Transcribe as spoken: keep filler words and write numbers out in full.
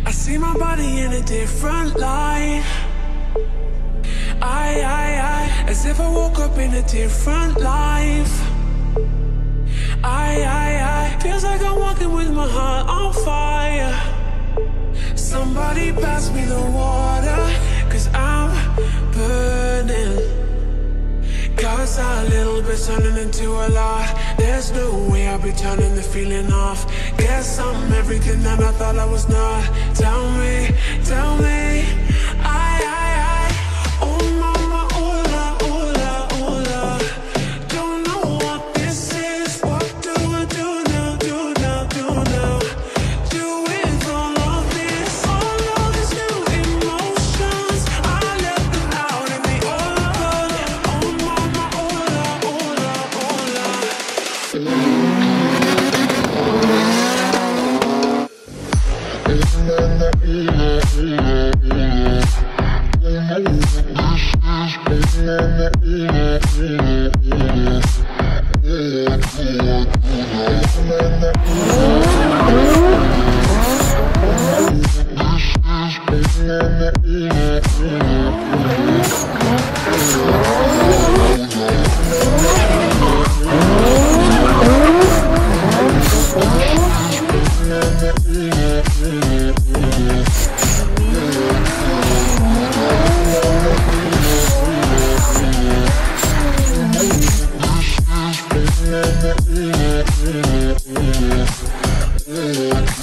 I see my body in a different light. I, I, I, as if I woke up in a different life. I, I, I, feels like I'm walking with my heart on fire. Somebody pass me the water, cause I'm burning. Cause a little bit turning into a lot. There's no way I'll be turning the feeling off. Guess I'm everything that I thought I was not. Tell me, tell me, I, I, I, oh mama, oh la, oh la, oh la. Don't know what this is. What do I do now, do now, do now? Do with all of this, all of these new emotions. I let them out in the open. Oh mama, oh la, oh la, oh la. Yeah.